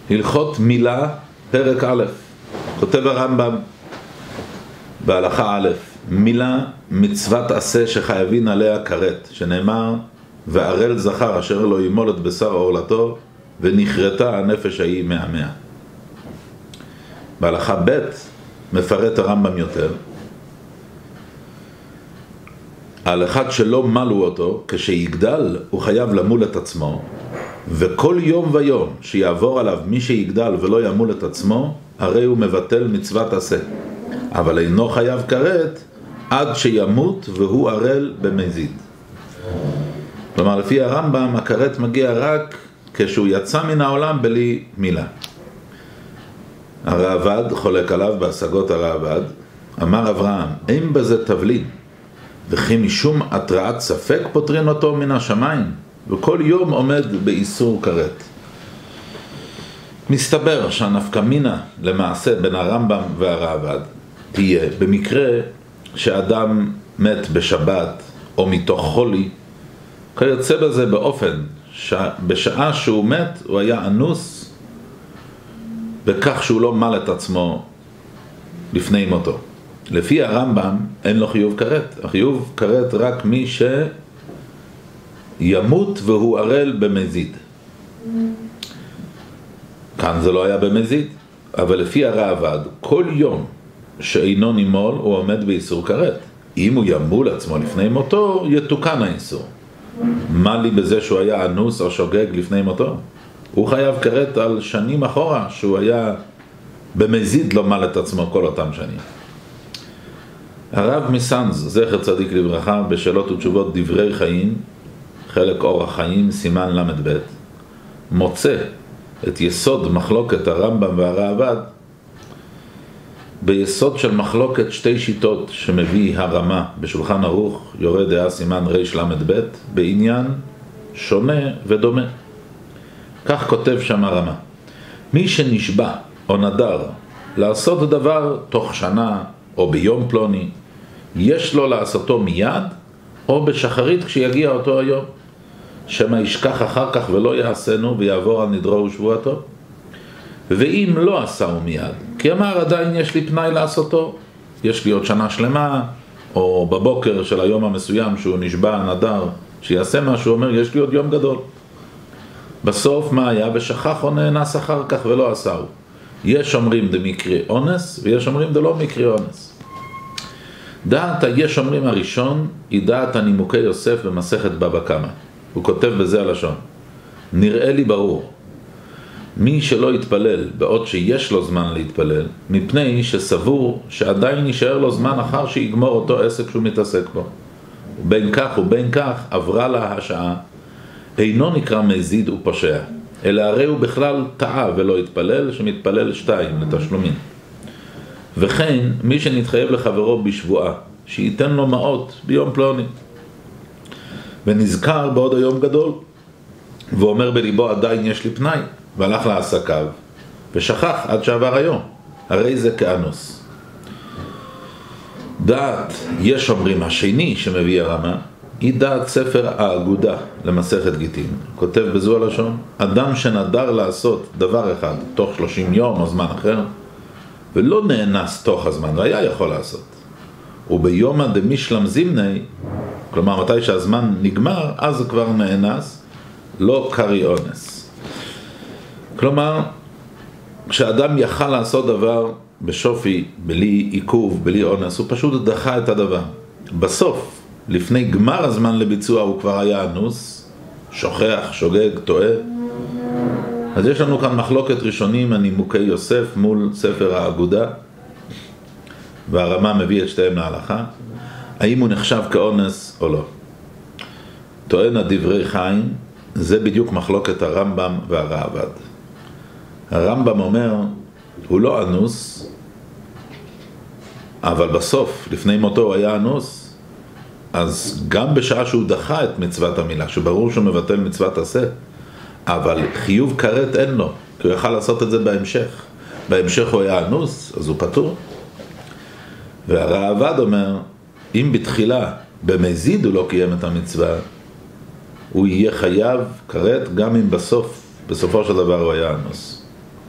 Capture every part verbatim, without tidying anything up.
הלכות מילה, פרק א', כותב הרמב"ם בהלכה א', מילה מצוות עשה שחייבים עליה כרת, שנאמר וערל זכר אשר לא ימול את בשר עורלתו ונכרתה הנפש ההיא מעמיה. בהלכה ב' מפרט הרמב"ם יותר על אחד שלא מלו אותו, כשיגדל הוא חייב למול את עצמו, וכל יום ויום שיעבור עליו מי שיגדל ולא ימול את עצמו, הרי הוא מבטל מצוות עשה, אבל אינו חייב כרת עד שימות והוא ערל במזיד. כלומר, לפי הרמב"ם הכרת מגיע רק כשהוא יצא מן העולם בלי מילה. הרעב"ד חולק עליו בהשגות הרעב"ד, אמר אברהם, אין בזה תבלין, וכי משום התרעת ספק פותרין אותו מן השמיים, וכל יום עומד באיסור כרת. מסתבר שהנפקא מינה למעשה בין הרמב"ם והרעב"ד תהיה במקרה שאדם מת בשבת או מתוך חולי, כיוצא בזה באופן שבשעה שהוא מת הוא היה אנוס בכך שהוא לא מל את עצמו לפני מותו. לפי הרמב"ם אין לו חיוב כרת, החיוב כרת רק מי שימות והוא ערל במזיד. כאן זה לא היה במזיד, אבל לפי הרעב"ד כל יום שאינו נימול הוא עומד באיסור כרת. אם הוא ימול עצמו לפני מותו יתוקן האיסור. מה לי בזה שהוא היה אנוס או שוגג לפני מותו? הוא חייב כרת על שנים אחורה שהוא היה במזיד לא מל את עצמו כל אותם שנים. הרב מסנז, זכר צדיק לברכה, בשאלות ותשובות דברי חיים, חלק אורח חיים, סימן למד ב', מוצא את יסוד מחלוקת הרמב"ם והרעב"ד ביסוד של מחלוקת שתי שיטות שמביא הרמה בשולחן ערוך, יורה דעה סימן ריש למד ב', בעניין שונה ודומה. כך כותב שם הרמה, מי שנשבע או נדר לעשות דבר תוך שנה או ביום פלוני, יש לו לעשותו מיד או בשחרית כשיגיע אותו היום, שמה ישכח אחר כך ולא יעשנו ויעבור על נדרו ושבועתו. ואם לא עשהו מיד, כי אמר עדיין יש לי פנאי לעשותו, יש לי עוד שנה שלמה, או בבוקר של היום המסוים שהוא נשבע נדר שיעשה משהו, אומר יש לי עוד יום גדול. בסוף מה היה? ושכח או נאנס אחר כך ולא עשהו. יש אומרים דמקרה אונס ויש אומרים דלא מקרה אונס. דעת היש אומרים הראשון היא דעת הנימוקי יוסף במסכת בבא קמא. הוא כותב בזה הלשון, נראה לי ברור מי שלא יתפלל בעוד שיש לו זמן להתפלל, מפני שסבור שעדיין יישאר לו זמן אחר שיגמור אותו עסק שהוא מתעסק בו, ובין כך ובין כך עברה לה השעה, אינו נקרא מזיד ופושע, אלא הרי הוא בכלל טעה ולא יתפלל, שמתפלל שתיים לתשלומים. וכן מי שנתחייב לחברו בשבועה שייתן לו מעות ביום פלוני ונזכר בעוד היום גדול ואומר בליבו עדיין יש לי פנאי, והלך לעסקיו ושכח עד שעבר היום, הרי זה כאנוס. דעת יש אומרים השני שמביא הרמה היא דעת ספר האגודה למסכת גיטין. כותב בזו הלשון, אדם שנדר לעשות דבר אחד תוך שלושים יום או זמן אחר ולא נאנס תוך הזמן והיה יכול לעשות, וביומא דמישלם זימני, כלומר מתי שהזמן נגמר אז זה כבר נאנס, לא קרי אונס. כלומר כשאדם יכל לעשות דבר בשופי בלי עיכוב, בלי אונס, הוא פשוט דחה את הדבר. בסוף לפני גמר הזמן לביצוע הוא כבר היה אנוס, שוכח, שוגג, טועה. אז יש לנו כאן מחלוקת ראשונים הנימוקי יוסף מול ספר האגודה, והרמה מביא את שתיהם להלכה, האם הוא נחשב כאונס או לא. טוען הדברי חיים, זה בדיוק מחלוקת הרמב"ם והרעב"ד. הרמב"ם אומר, הוא לא אנוס, אבל בסוף, לפני מותו הוא היה אנוס, אז גם בשעה שהוא דחה את מצוות המילה, שברור שהוא מבטל מצוות עשה, אבל חיוב כרת אין לו, כי הוא יכל לעשות את זה בהמשך. בהמשך הוא היה אנוס, אז הוא פטור. והרעב"ד אומר, אם בתחילה במזיד הוא לא קיים את המצווה, הוא יהיה חייב כרת גם אם בסוף, בסופו של דבר הוא היה אנוס.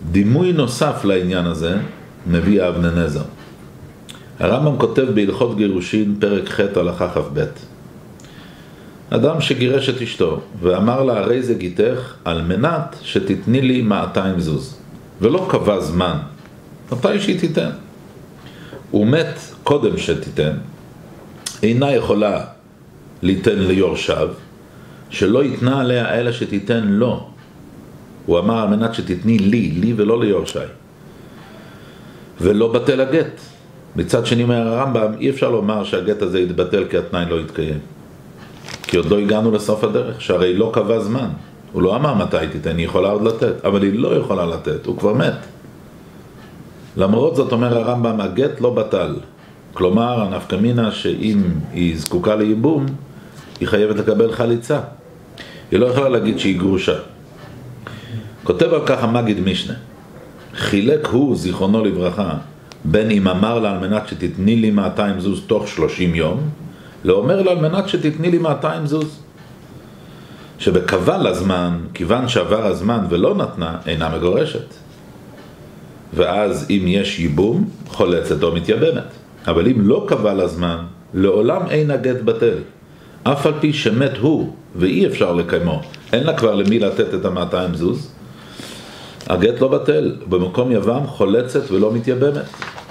דימוי נוסף לעניין הזה מביא אבני נזר. הרמב"ם כותב בהלכות גירושין פרק ח' הלכה כ"ב. אדם שגירש את אשתו ואמר לה הרי זה גיתך על מנת שתתני לי מאתיים זוז, ולא קבע זמן מתי שהיא תיתן. הוא מת קודם שתיתן, אינה יכולה ליתן ליורשיו, שלא יתנה עליה אלא שתיתן לו. הוא אמר על מנת שתתני לי, לי ולא ליורשי, ולא בטל הגט. מצד שני אומר הרמב"ם, אי אפשר לומר שהגט הזה יתבטל כי התנאי לא יתקיים, כי עוד לא הגענו לסוף הדרך, שהרי לא קבע זמן. הוא לא אמר מתי תיתן, היא יכולה עוד לתת, אבל היא לא יכולה לתת, הוא כבר מת. למרות זאת אומר הרמב"ם, הגט לא בטל. כלומר, הנפקא מינה שאם היא זקוקה לייבום, היא חייבת לקבל חליצה. היא לא יכולה להגיד שהיא גרושה. כותב על כך המגיד משנה, חילק הוא, זיכרונו לברכה, בין אם אמר לה על מנת שתתני לי מאתיים זוז תוך שלושים יום, לאומר לה על מנת שתתני לי מאתיים זוז. שבקבע לזמן, כיוון שעבר הזמן ולא נתנה, אינה מגורשת. ואז אם יש ייבום, חולצת או מתייבמת. אבל אם לא קבע לזמן, לעולם אין הגט בטל. אף על פי שמת הוא, ואי אפשר לקיימו, אין לה כבר למי לתת את המאתיים זוז, הגט לא בטל, במקום יבם חולצת ולא מתייבמת.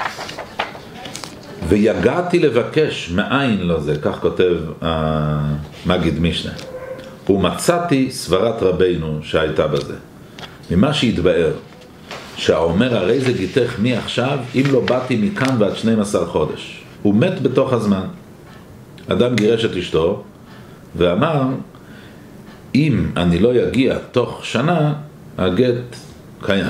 ויגעתי לבקש מאין לו זה, כך כותב המגיד משנה, ומצאתי סברת רבינו שהייתה בזה. ממה שהתבאר, שהאומר הרי זה גיתך מי עכשיו, אם לא באתי מכאן ועד שנים עשר חודש. הוא מת בתוך הזמן. אדם גירש את אשתו ואמר, אם אני לא יגיע תוך שנה, הגט קיים.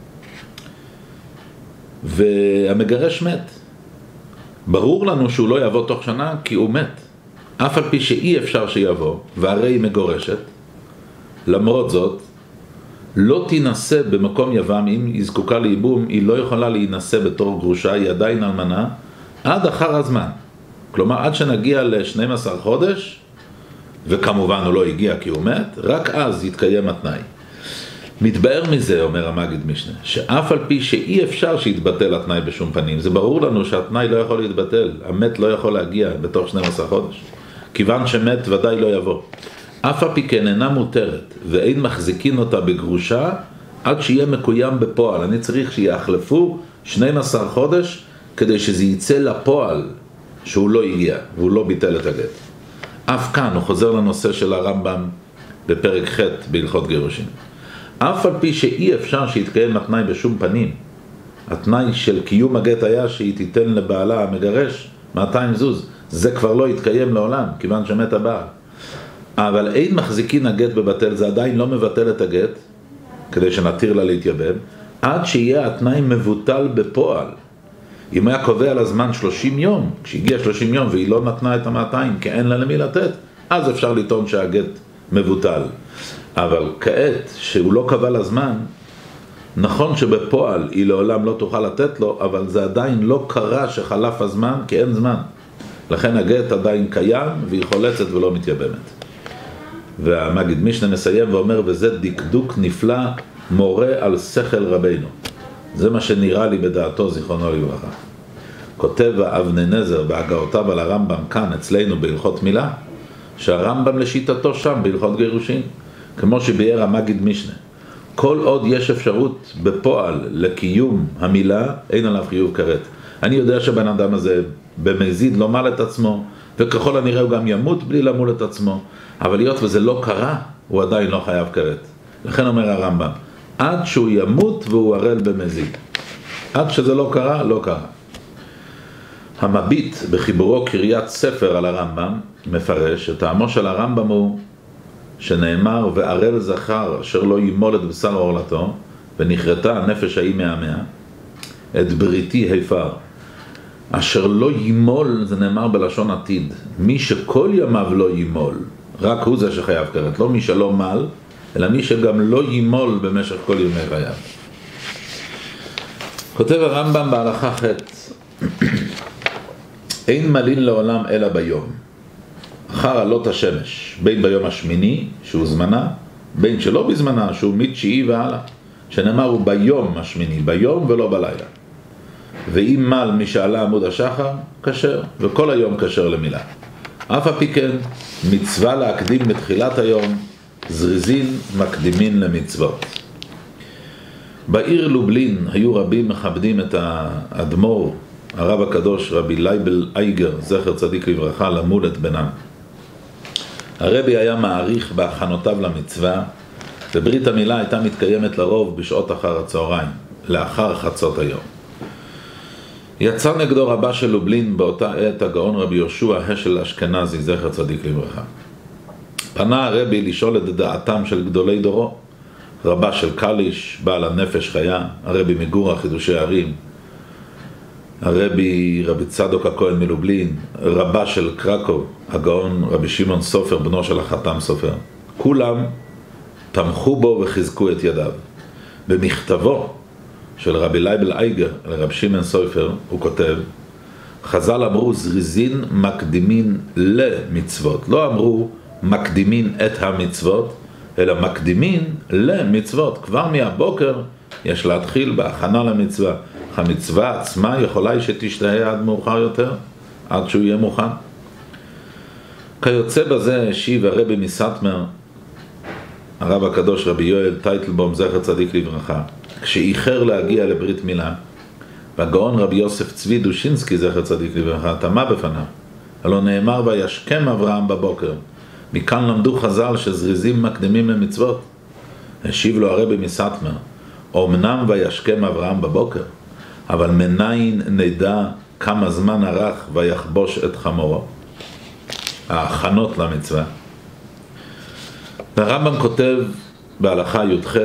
והמגרש מת. ברור לנו שהוא לא יבוא תוך שנה כי הוא מת. אף על פי שאי אפשר שיבוא, והרי היא מגורשת. למרות זאת, לא תינשא במקום יבם, אם היא זקוקה לייבום, היא לא יכולה להינשא בתור גרושה, היא עדיין אלמנה, עד אחר הזמן. כלומר, עד שנגיע ל-שנים עשר חודש, וכמובן הוא לא הגיע כי הוא מת, רק אז יתקיים התנאי. מתבאר מזה, אומר המגיד משנה, שאף על פי שאי אפשר שיתבטל התנאי בשום פנים, זה ברור לנו שהתנאי לא יכול להתבטל, המת לא יכול להגיע בתוך שנים עשר חודש, כיוון שמת ודאי לא יבוא. אף על פי כן אינה מותרת, ואין מחזיקין אותה בגרושה, עד שיהיה מקוים בפועל. אני צריך שיחלפו שנים עשר חודש, כדי שזה יצא לפועל, שהוא לא הגיע, והוא לא ביטל את הגט. אף כאן הוא חוזר לנושא של הרמב"ם, בפרק ח' בהלכות גירושין. אף על פי שאי אפשר שיתקיים התנאי בשום פנים, התנאי של קיום הגט היה שהיא תיתן לבעלה המגרש מאתיים זוז, זה כבר לא יתקיים לעולם, כיוון שמת הבעל. אבל אין מחזיקין הגט בבטל, זה עדיין לא מבטל את הגט, כדי שנתיר לה להתייבם, עד שיהיה התנאי מבוטל בפועל. אם היה קובע לזמן שלושים יום, כשהגיע שלושים יום והיא לא נתנה את המאתיים, כי אין לה למי לתת, אז אפשר לטעון שהגט מבוטל. אבל כעת, שהוא לא קבע לזמן, נכון שבפועל היא לעולם לא תוכל לתת לו, אבל זה עדיין לא קרה שחלף הזמן, כי אין זמן. לכן הגט עדיין קיים, והיא חולצת ולא מתייבמת. והמגיד משנה מסיים ואומר, וזה דקדוק נפלא מורה על שכל רבינו. זה מה שנראה לי בדעתו, זיכרונו לברכה. כותב אבני נזר בהגעותיו על הרמב"ם כאן אצלנו בהלכות מילה, שהרמב"ם לשיטתו שם בהלכות גירושין, כמו שביאר המגיד משנה. כל עוד יש אפשרות בפועל לקיום המילה, אין עליו חיוב כרת. אני יודע שבן אדם הזה במזיד לא מל את עצמו, וככל הנראה הוא גם ימות בלי למול את עצמו, אבל להיות וזה לא קרה, הוא עדיין לא חייב כרת. לכן אומר הרמב"ם, עד שהוא ימות והוא ערל במזיד. עד שזה לא קרה, לא קרה. המביט בחיבורו קריאת ספר על הרמב"ם מפרש שטעמו של הרמב"ם הוא שנאמר וערל זכר אשר לא ימול את בשר עורלתו ונכרתה הנפש ההיא מעמיה את בריתי הפר. אשר לא ימול זה נאמר בלשון עתיד, מי שכל ימיו לא ימול, רק הוא זה שחייב כרת, לא מי שלא מל, אלא מי שגם לא ימול במשך כל ימי חייו. כותב הרמב"ם בהלכה ח' אין מלין לעולם אלא ביום, אחר עלות השמש, בין ביום השמיני שהוא זמנה, בין שלא בזמנה שהוא מתשיעי והלאה. שנאמר הוא ביום השמיני, ביום ולא בלילה. ואם מל משעלה עמוד השחר, כשר, וכל היום כשר למילה. אף הפי כן, מצווה להקדים בתחילת היום, זריזין מקדימין למצוות. בעיר לובלין היו רבים מכבדים את האדמו"ר, הרב הקדוש רבי לייבל אייגר, זכר צדיק לברכה, למול את בנם. הרבי היה מעריך בהכנותיו למצווה, וברית המילה הייתה מתקיימת לרוב בשעות אחר הצהריים, לאחר חצות היום. יצא נגדו רבה של לובלין באותה עת הגאון רבי יהושע השל אשכנזי, זכר צדיק לברכה. פנה הרבי לשאול את דעתם של גדולי דורו, רבה של קליש, בעל הנפש חיה, הרבי מגורה חידושי ערים, הרבי רבי צדוק הכהן מלובלין, רבה של קרקוב, הגאון רבי שמעון סופר, בנו של החתם סופר. כולם תמכו בו וחיזקו את ידיו. במכתבו של רבי לייבל אייגר לרבי שמעון סופר הוא כותב, חז"ל אמרו זריזין מקדימין למצוות, לא אמרו מקדימין את המצוות, אלא מקדימין למצוות. כבר מהבוקר יש להתחיל בהכנה למצווה. המצווה עצמה יכולה שתשתהה עד מאוחר יותר, עד שהוא יהיה מוכן. כיוצא בזה השיב הרבי מסטמר, הרב הקדוש רבי יואל טייטלבום, זכר צדיק לברכה, כשאיחר להגיע לברית מילה, והגאון רבי יוסף צבי דושינסקי, זכר צדיק לברכה, תמה בפניו. הלא נאמר וישכם אברהם בבוקר. מכאן למדו חז"ל שזריזים מקדימים למצוות. השיב לו הרבי מסטמר, אמנם וישכם אברהם בבוקר, אבל מניין נדע כמה זמן ערך ויחבוש את חמורו. ההכנות למצווה. והרמב"ם כותב בהלכה י"ח,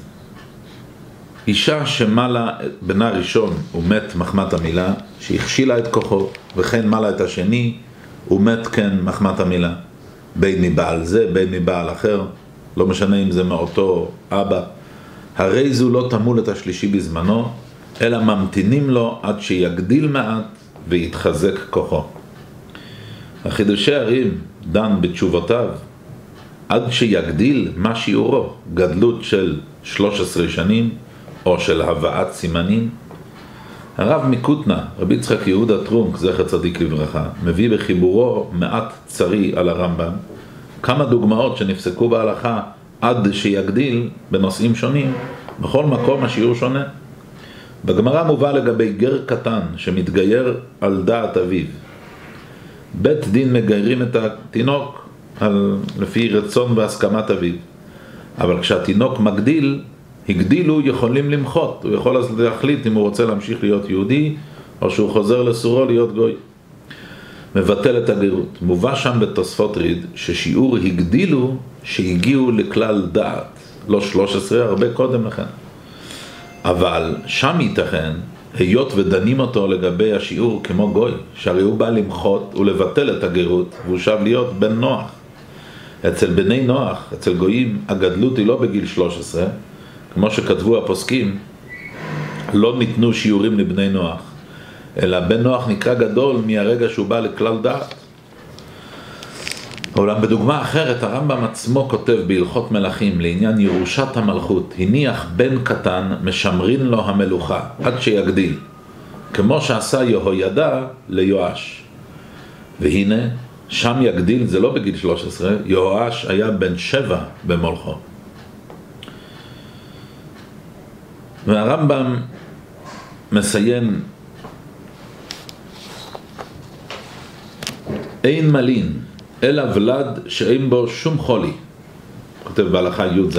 אישה שמלה בנה ראשון ומת מחמת המילה, שהכשילה את כוחו, וכן מלה את השני ומת כן מחמת המילה. בין מבעל זה, בין מבעל אחר, לא משנה אם זה מאותו אבא. הרי זו לא תמול את השלישי בזמנו, אלא ממתינים לו עד שיגדיל מעט ויתחזק כוחו. החידושי ערים דן בתשובותיו, עד שיגדיל מה שיעורו, גדלות של שלוש עשרה שנים או של הבאת סימנים. הרב מקוטנה, רבי יצחק יהודה טרונק, זכר צדיק לברכה, מביא בחיבורו מעט צרי על הרמב"ם כמה דוגמאות שנפסקו בהלכה עד שיגדיל בנושאים שונים. בכל מקום השיעור שונה. בגמרא מובא לגבי גר קטן שמתגייר על דעת אביו. בית דין מגיירים את התינוק על, לפי רצון והסכמת אביו. אבל כשהתינוק מגדיל, הגדילו יכולים למחות. הוא יכול אז להחליט אם הוא רוצה להמשיך להיות יהודי או שהוא חוזר לסורו להיות גוי. מבטל את הגרות. מובא שם בתוספות ריד ששיעור הגדילו שהגיעו לכלל דעת. לא שלוש עשרה, הרבה קודם לכן. אבל שם ייתכן, היות ודנים אותו לגבי השיעור כמו גוי, שהרי הוא בא למחות ולבטל את הגרות, והוא שב להיות בן נוח. אצל בני נוח, אצל גויים, הגדלות היא לא בגיל שלוש עשרה, כמו שכתבו הפוסקים, לא ניתנו שיעורים לבני נוח, אלא בן נוח נקרא גדול מהרגע שהוא בא לכלל דעת. אולם בדוגמה אחרת, הרמב"ם עצמו כותב בהלכות מלכים לעניין ירושת המלכות, הניח בן קטן משמרין לו המלוכה עד שיגדיל, כמו שעשה יהוידע ליואש. והנה, שם יגדיל, זה לא בגיל שלוש עשרה, יואש היה בן שבע במולכו. והרמב"ם מסיים, אין מלין אלא ולד שאין בו שום חולי, כותב בהלכה י"ז,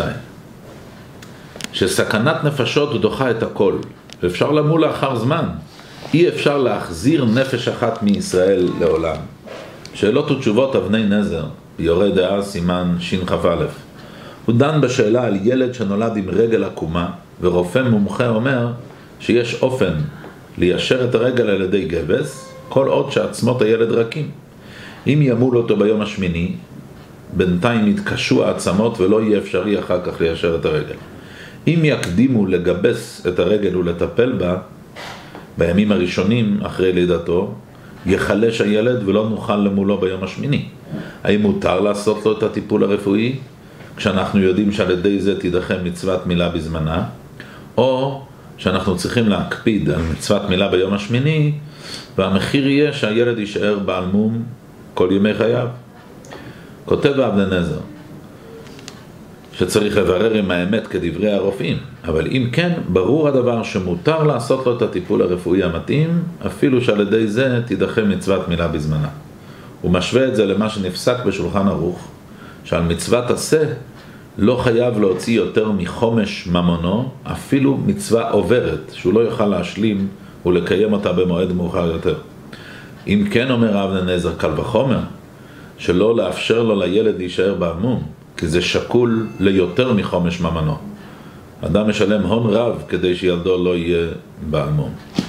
שסכנת נפשות דוחה את הכל, ואפשר למול לאחר זמן. אי אפשר להחזיר נפש אחת מישראל לעולם. שאלות ותשובות אבני נזר, ביורה דעה סימן שכ"א. הוא דן בשאלה על ילד שנולד עם רגל עקומה, ורופא מומחה אומר שיש אופן ליישר את הרגל על ידי גבס, כל עוד שעצמות הילד רכים. אם ימול אותו ביום השמיני, בינתיים יתקשו העצמות ולא יהיה אפשרי אחר כך ליישר את הרגל. אם יקדימו לגבס את הרגל ולטפל בה, בימים הראשונים אחרי לידתו, יחלש הילד ולא נוכל למולו ביום השמיני. האם מותר לעשות לו את הטיפול הרפואי? כשאנחנו יודעים שעל ידי זה תידחה מצוות מילה בזמנה, או שאנחנו צריכים להקפיד על מצוות מילה ביום השמיני, והמחיר יהיה שהילד יישאר בעל מום כל ימי חייו. כותב אבן עזרא שצריך לברר עם האמת כדברי הרופאים, אבל אם כן, ברור הדבר שמותר לעשות לו את הטיפול הרפואי המתאים, אפילו שעל ידי זה תידחה מצוות מילה בזמנה. הוא משווה את זה למה שנפסק בשולחן ערוך, שעל מצוות עשה לא חייב להוציא יותר מחומש ממונו, אפילו מצווה עוברת, שהוא לא יוכל להשלים ולקיים אותה במועד מאוחר יותר. אם כן, אומר אבן עזרא, קל וחומר, שלא לאפשר לו לילד להישאר בעל מום, כי זה שקול ליותר מחומש ממונו. אדם משלם הון רב כדי שילדו לא יהיה בעל מום.